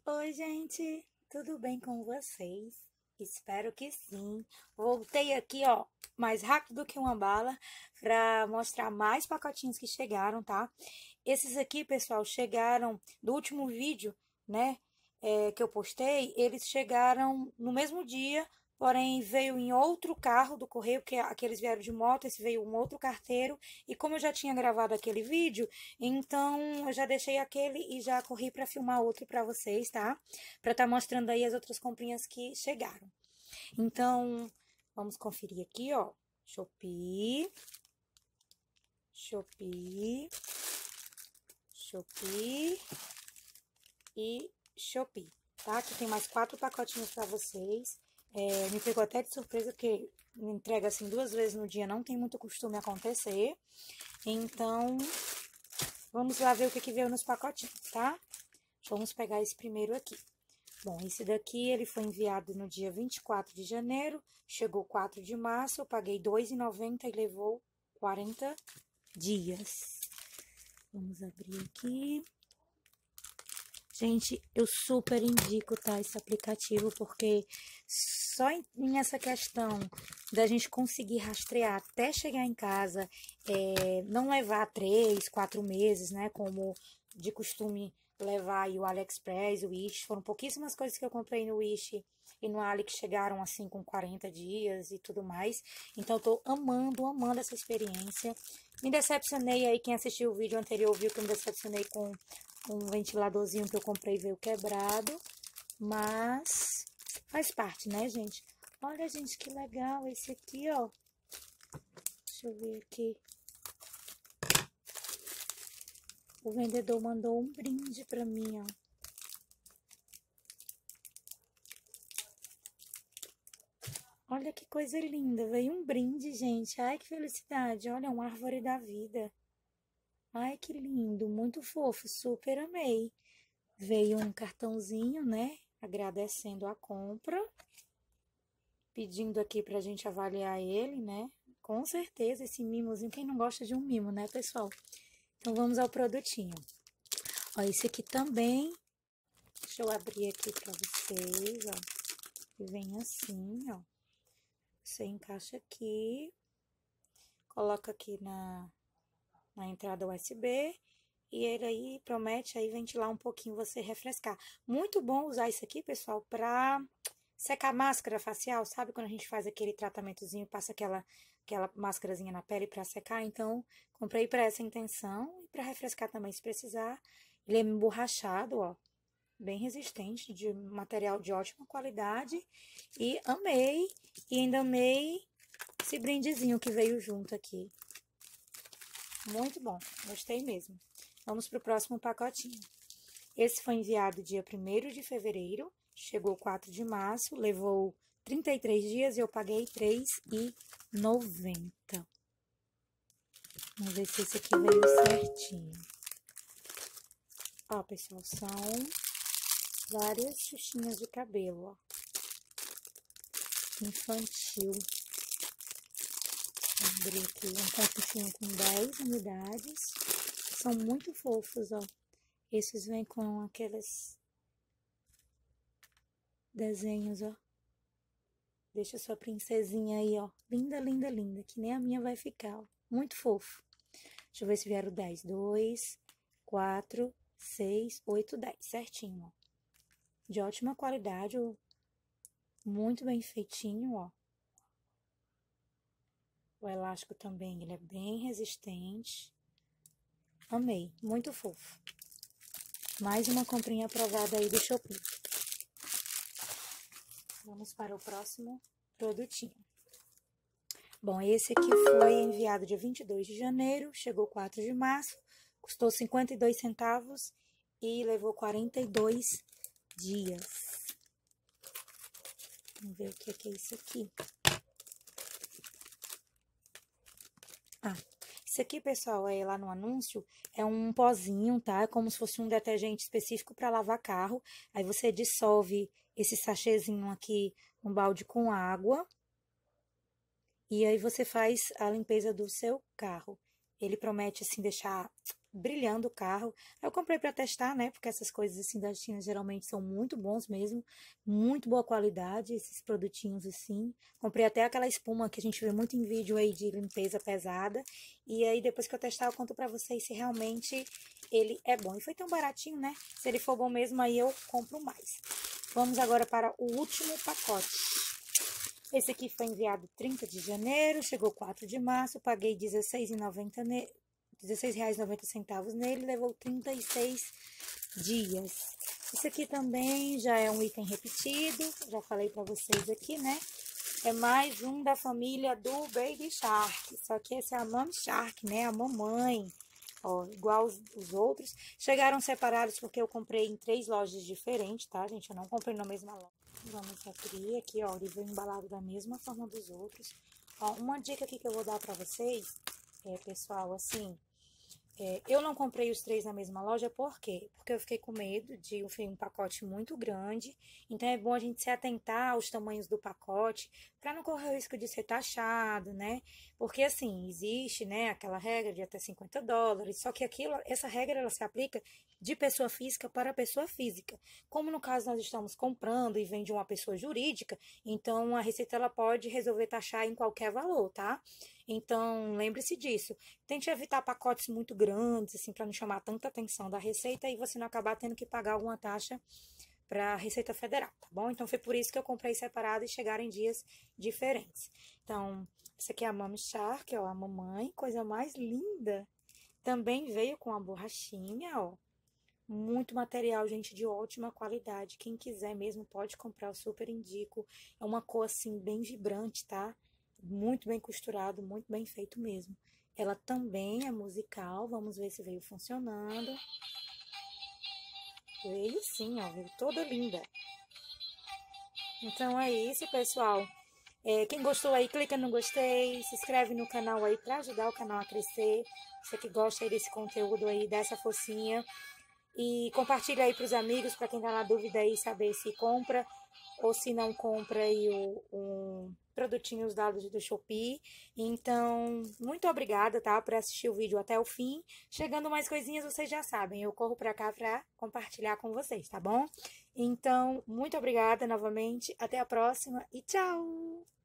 Oi, gente, tudo bem com vocês? Espero que sim. Voltei aqui, ó, mais rápido que uma bala para mostrar mais pacotinhos que chegaram, tá? Esses aqui, pessoal, chegaram do último vídeo, né, que eu postei, eles chegaram no mesmo dia, porém veio em outro carro do correio, porque aqueles vieram de moto, esse veio um outro carteiro, e como eu já tinha gravado aquele vídeo, então eu já deixei aquele e já corri para filmar outro para vocês, tá? Para estar mostrando aí as outras comprinhas que chegaram. Então, vamos conferir aqui, ó. Shopee, Shopee, Shopee e Shopee, tá? Aqui tem mais 4 pacotinhos para vocês. Me pegou até de surpresa, porque me entrega assim 2 vezes no dia não tem muito costume acontecer. Então, vamos lá ver o que veio nos pacotinhos, tá? Vamos pegar esse primeiro aqui. Bom, esse daqui ele foi enviado no dia 24 de janeiro, chegou 4 de março, eu paguei R$ 2,90 e levou 40 dias. Vamos abrir aqui. Gente, eu super indico, tá, esse aplicativo, porque só em essa questão da gente conseguir rastrear até chegar em casa, não levar 3, 4 meses, né, como de costume levar aí o AliExpress, o Wish, foram pouquíssimas coisas que eu comprei no Wish e no Ali que chegaram assim com 40 dias e tudo mais. Então eu tô amando, amando essa experiência. Me decepcionei aí, quem assistiu o vídeo anterior viu que eu me decepcionei com um ventiladorzinho que eu comprei veio quebrado, mas faz parte, né, gente? Olha, gente, que legal esse aqui, ó. Deixa eu ver aqui. O vendedor mandou um brinde pra mim, ó. Olha que coisa linda, veio um brinde, gente. Ai, que felicidade. Olha, uma árvore da vida. Ai, que lindo, muito fofo, super amei. Veio um cartãozinho, né, agradecendo a compra, pedindo aqui pra gente avaliar ele, né? Com certeza, esse mimozinho, quem não gosta de um mimo, né, pessoal? Então, vamos ao produtinho. Ó, esse aqui também, deixa eu abrir aqui pra vocês, ó. E vem assim, ó. Você encaixa aqui, coloca aqui na entrada USB e ele aí promete aí ventilar um pouquinho, você refrescar. Muito bom usar isso aqui, pessoal, pra secar máscara facial, sabe? Quando a gente faz aquele tratamentozinho, passa aquela máscarazinha na pele pra secar. Então, comprei pra essa intenção e pra refrescar também, se precisar. Ele é emborrachado, ó, bem resistente, de material de ótima qualidade. E amei, e ainda amei esse brindezinho que veio junto aqui. Muito bom, gostei mesmo. Vamos para o próximo pacotinho. Esse foi enviado dia 1º de fevereiro, chegou 4 de março, levou 33 dias e eu paguei R$ 3,90. Vamos ver se esse aqui veio certinho. Ó, pessoal, são várias xuxinhas de cabelo, ó. Infantil. Vou abrir aqui um pacotinho com 10 unidades. São muito fofos, ó. Esses vêm com aqueles desenhos, ó. Deixa sua princesinha aí, ó. Linda, linda, linda. Que nem a minha vai ficar, ó. Muito fofo. Deixa eu ver se vieram 10. 2, 4, 6, 8, 10. Certinho, ó. De ótima qualidade, ó. Muito bem feitinho, ó. O elástico também, ele é bem resistente. Amei. Muito fofo. Mais uma comprinha aprovada aí do Shopee. Vamos para o próximo produtinho. Bom, esse aqui foi enviado dia 22 de janeiro, chegou 4 de março, custou 52 centavos e levou 42 dias. Vamos ver o que é isso aqui. Isso aqui, pessoal, lá no anúncio, é um pozinho, tá? É como se fosse um detergente específico para lavar carro. Aí você dissolve esse sachêzinho aqui no balde com água. E aí você faz a limpeza do seu carro. Ele promete, assim, deixar brilhando o carro. Eu comprei para testar, né? Porque essas coisas assim da China geralmente são muito bons mesmo, muito boa qualidade, esses produtinhos assim. Comprei até aquela espuma que a gente vê muito em vídeo aí de limpeza pesada. E aí depois que eu testar, eu conto para vocês se realmente ele é bom. E foi tão baratinho, né? Se ele for bom mesmo, aí eu compro mais. Vamos agora para o último pacote. Esse aqui foi enviado 30 de janeiro, chegou 4 de março, paguei R$16,90 R$16,90 nele, levou 36 dias. Esse aqui também já é um item repetido, já falei para vocês aqui, né? É mais um da família do Baby Shark, só que esse é a Mom Shark, né? A mamãe, ó, igual os outros. Chegaram separados porque eu comprei em 3 lojas diferentes, tá, gente? Eu não comprei na mesma loja. Vamos abrir aqui, ó, ele veio embalado da mesma forma dos outros. Ó, uma dica aqui que eu vou dar pra vocês, pessoal, assim, eu não comprei os 3 na mesma loja, por quê? Porque eu fiquei com medo de um pacote muito grande, então é bom a gente se atentar aos tamanhos do pacote, para não correr o risco de ser taxado, né? Porque assim, existe, né, aquela regra de até US$ 50, só que essa regra ela se aplica de pessoa física para pessoa física. Como no caso nós estamos comprando e vem de uma pessoa jurídica, então a Receita ela pode resolver taxar em qualquer valor, tá? Então, lembre-se disso. Tente evitar pacotes muito grandes, assim, para não chamar tanta atenção da Receita e você não acabar tendo que pagar alguma taxa para a Receita Federal, tá bom? Então, foi por isso que eu comprei separado e chegaram em dias diferentes. Então, essa aqui é a Mami Shark, ó, a mamãe, coisa mais linda. Também veio com a borrachinha, ó. Muito material, gente, de ótima qualidade. Quem quiser mesmo pode comprar, eu super indico. É uma cor, assim, bem vibrante, tá? Muito bem costurado, muito bem feito mesmo. Ela também é musical, vamos ver se veio funcionando. Veio sim, ó, veio toda linda. Então é isso, pessoal. Quem gostou aí, clica no gostei, se inscreve no canal aí para ajudar o canal a crescer. Você que gosta aí desse conteúdo aí, dessa focinha. E compartilha aí para os amigos, para quem tá na dúvida aí, saber se compra ou se não compra aí o produtinho usado do Shopee. Então, muito obrigada, tá, por assistir o vídeo até o fim. Chegando mais coisinhas, vocês já sabem, eu corro para cá para compartilhar com vocês, tá bom? Então, muito obrigada novamente, até a próxima e tchau!